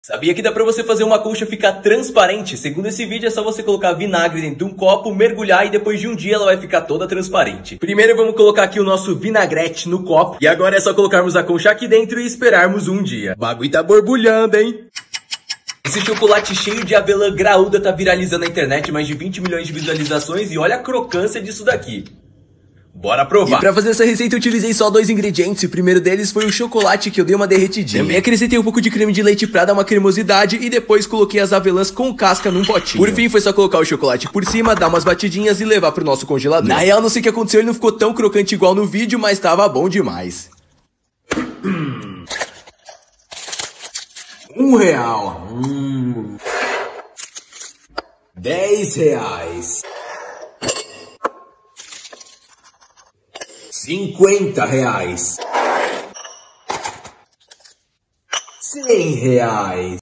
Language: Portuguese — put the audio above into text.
Sabia que dá pra você fazer uma concha ficar transparente? Segundo esse vídeo, é só você colocar vinagre dentro de um copo, mergulhar e depois de um dia ela vai ficar toda transparente. Primeiro vamos colocar aqui o nosso vinagrete no copo. E agora é só colocarmos a concha aqui dentro e esperarmos um dia. O bagulho tá borbulhando, hein? Esse chocolate cheio de avelã graúda tá viralizando na internet, mais de 20 milhões de visualizações e olha a crocância disso daqui. Bora provar. E pra fazer essa receita eu utilizei só 2 ingredientes. O primeiro deles foi o chocolate, que eu dei uma derretidinha. Também acrescentei um pouco de creme de leite pra dar uma cremosidade e depois coloquei as avelãs com casca num potinho. Por fim foi só colocar o chocolate por cima, dar umas batidinhas e levar pro nosso congelador. Na real não sei o que aconteceu, ele não ficou tão crocante igual no vídeo, mas tava bom demais. R$1. 10. R$50. R$100.